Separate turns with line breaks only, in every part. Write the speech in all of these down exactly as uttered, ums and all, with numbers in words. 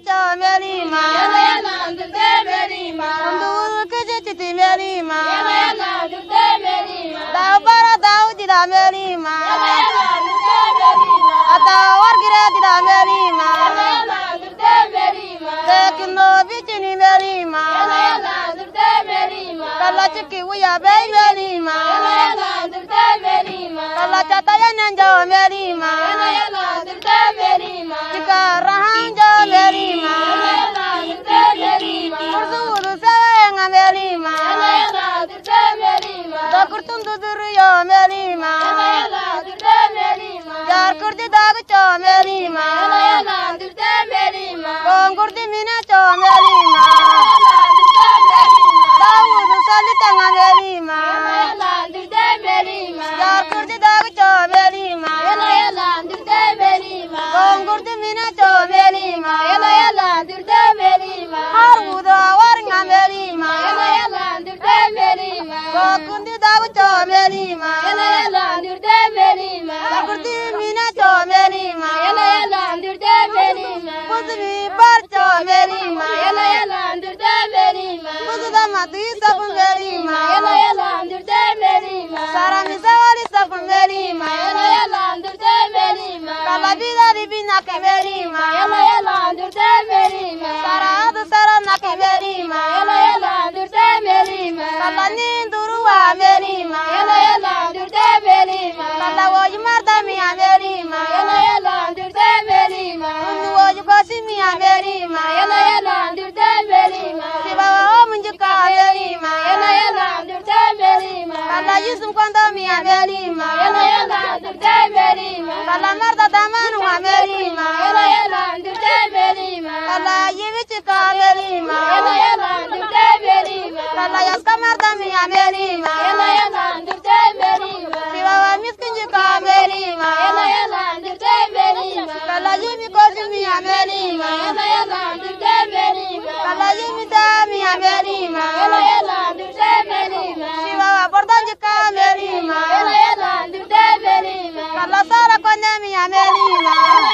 cho meri ma
Yalla yalla dirte meri ma
Undur keje chiti meri ma
Yalla yalla dirte meri ma
Dau bara dau dida meri ma
Yalla yalla dirte meri ma
Ata wargira dida meri ma
Yalla yalla dirte meri ma
Tekno bichini meri ma
Yalla yalla dirte meri ma
Kala chiki uya bay meri ma
Yalla yalla dirte meri ma
Kala chata ya nenjo meri ma
Yalla yalla dirte meri ma
Chika rahan jo meri ma
Yalla yalla dirte meri ma
Kurdu udu sawenga meri ma
Yalla yalla dirte meri ma
Dakurtum duduru yo meri ma
Yalla yalla dirte meri ma
Jar kurdi dag cho meri ma
Yalla yalla dirte meri ma
Kongurdi mina cho meri ma
Yalla dirte meri ma
Dawudu salitanga meri ma
Yalla dirte meri ma
Jar kurdi dag cho meri ma
Yalla yalla dirte meri ma
Kongurdi mina cho meri ma
Yalla yalla dirte meri ma
Har udu warnga meri ma
Yalla yalla dirte meri ma
Kokundi dag cho meri ma
Yalla yalla dirte meri ma
Dakurdi mina cho meri ma
Yalla yalla dirte meri ma
Buzmi bar cho meri ma
Yalla yalla dirte meri ma
Buzuda mati sab meri ma
Yalla yalla dirte meri ma
Sara mi sawali sab meri ma
Yalla yalla dirte meri ma
Kala bida ribina ke meri ma
Yalla yalla dirte meri ma
Sara adu sara na ke meri ma
Yalla yalla dirte meri ma
Kala ninduru wa meri ma
Yalla yalla dirte meri ma
Kala woju marda mi a meri ma
Yalla yalla dirte meri ma
Undu woju kosi mi a meri ma
Yalla yalla dirte meri ma
Siba wa o munjuka meri ma
Yalla yalla dirte meri ma
Kala yusum kondo mi a meri ma
Yalla yalla dirte meri ma
Kala marda damanu wa meri ma
Yalla yalla dirte meri ma
Kala yivichi ka meri ma
Yalla yalla dirte meri ma
Kala yaska marda mi a meri ma
Yalla yalla dirte meri ma
Siba wa miskinju ka meri ma
Yalla yalla dirte meri ma
Kala yumi kosi mi a meri ma
Yalla yalla dirte meri ma
Kala yumi da mi a meri ma
Yalla yalla dirte meri ma
Siba wa bordanju ka meri ma
Yalla yalla dirte meri ma
Kala sara konde mi a meri ma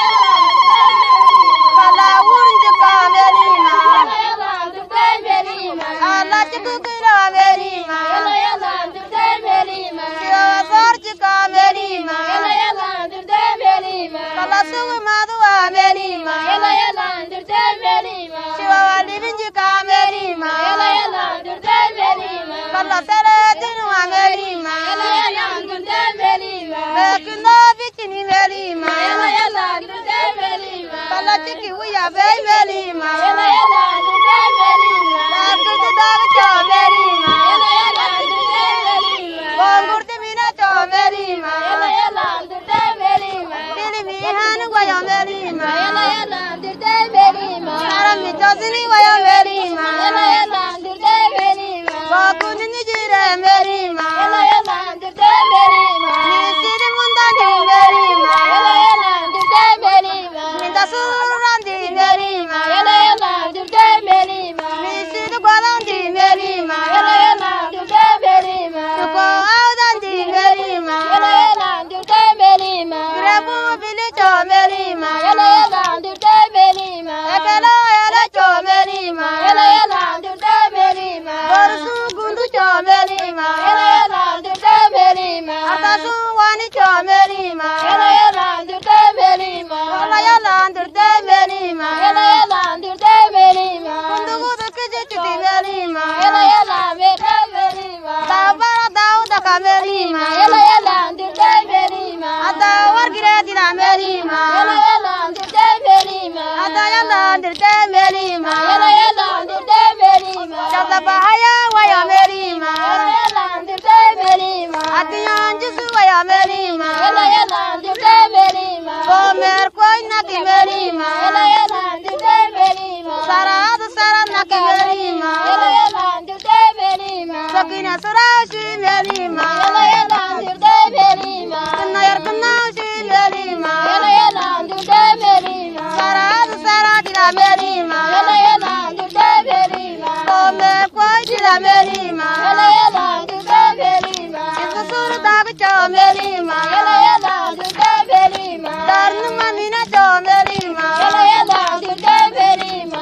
Yalla
Kala wurunju ka meri ma
yalla dirte meri ma
Ala chikukira wa meri ma
Yalla yalla dirte meri ma
Siba wa sorju ka meri ma
Yalla yalla dirte meri ma
Kala sugu madu wa meri ma
Yalla yalla dirte meri ma
Siba wa libinju ka meri ma
Yalla yalla dirte meri ma
Kala sere dinu wa meri ma
Yalla yalla dirte meri ma
Bekino bichini meri ma
Yalla yalla dirte meri ma
Kala chiki uya bay meri ma
Yalla yalla dirte meri ma
Dakuju dag cho meri ma
Yalla yalla dirte meri ma
Kongurdi mina cho meri ma
Yalla yalla dirte meri ma
Dilimi hanu wayo meri ma
Yalla yalla dirte meri ma
Sarami chosini wayo meri ma
Yalla yalla dirte meri ma
Kokundi nijire meri ma
Yalla yalla dirte meri ma
Nisiri mundani meri ma
Yalla yalla dirte meri ma
Minda surandi meri ma
Yalla yalla dirte meri ma
Nisiri gwalandi meri ma
Yalla yalla dirte meri ma
Suko audandi meri ma
Yalla yalla dirte meri ma
Grebu bilicho meri ma
Yalla yalla dirte meri ma
Ekelo ele cho meri ma
Yalla yalla dirte meri ma
Borsu gundu cho meri ma
Yalla yalla dirte meri ma
Atasu wani cho meri ma
Yalla yalla dirte meri ma
Kola yala ndirde meri ma
Yalla yalla dirte meri ma
Kundu gudu kiji chiti meri ma
Yalla yalla dirte meri ma
Dabara dauda ka meri ma
Yalla yalla dirte meri ma
Ata wargire dina meri ma
Yalla yalla dirte meri ma
Ata yala ndirde meri ma
Yalla yalla dirte meri ma
Chata bahaya waya meri ma
Yalla yalla dirte meri ma
Ati yanjisu waya meri ma
Yalla yalla dirte meri ma
Gomer koi naki meri ma
Yalla yalla dirte meri ma
Sara adu sara naki meri ma
Yalla yalla dirte meri ma
Sakina surashi meri ma
Yalla yalla dirte meri ma
Kana yar kana shi meri ma
Yalla yalla dirte meri ma
Sara adu sara dina meri ma
Yalla yalla dirte meri ma
Gomer koi dina meri ma
Yalla yalla dirte meri ma
Isu suru dagu cho meri ma
Yalla yalla dirte meri ma
Darnu mamina cho meri ma
Yalla yalla dirte meri ma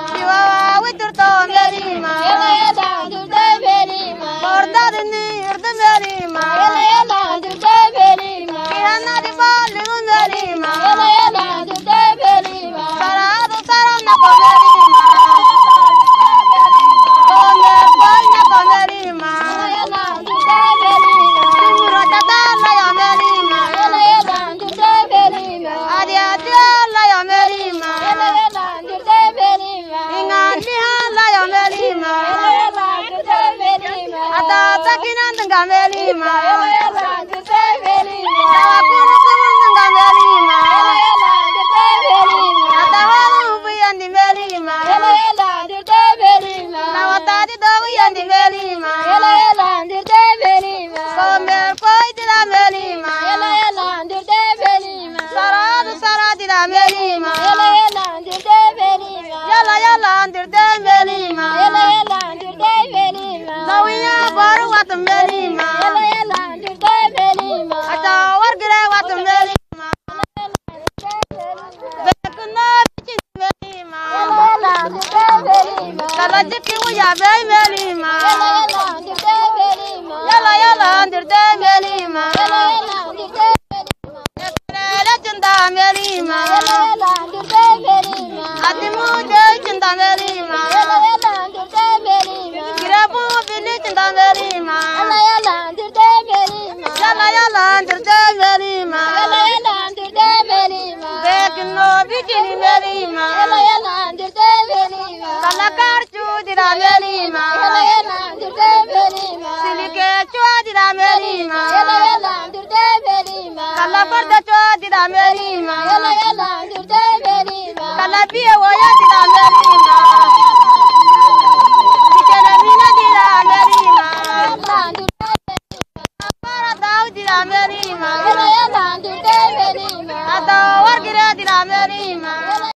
nga meri ma.
Ela ela dirte meri ma.
Dawa kuru suru nga meri ma.
Ela ela dirte meri ma.
Dawa lubu yandi meri ma.
Ela ela dirte meri ma.
Dawa tadi dawu yandi meri ma.
Ela ela dirte meri ma.
Komer koi dila meri ma.
Ela ela dirte meri ma.
Saradu saradi la meri ma.
Ela ela dirte meri ma.
Yala yala andirte meri ma.
Ela ela dirte meri ma.
Zawiya baru watu meri ma.
Ela ela dirte meri ma.
Acha wargire watu meri ma. Bekuna bichi meri ma.
Ela ela dirte meri ma.
Kala jiki wuya be meri ma.
Ela ela dirte meri ma.
Yala yala andirte meri ma.
Ela ela dirte
Ekele chinda meri ma.
Ela ela dirte meri ma.
Atimu de chinda meri ma.
Ela ela dirte meri ma.
Kirebu bili chinda meri ma.
Ela ela dirte meri ma.
Yala yala andirte meri ma.
Ela ela dirte meri ma.
Bekino bichi meri ma.
Ela ela dirte meri ma.
Kala karchu dira meri ma.
Ela ela dirte meri ma.
Silike chua dira meri ma.
Ela ela dirte meri ma.
Kala parda chua dira meri ma.
Ela ela dirte meri ma.
Kala biye woya dira meri ma. Dikene mina dira meri ma.
Ela dirte
Para dau dira meri ma.
Ela ela dirte meri ma.
Ata wargira dira meri ma.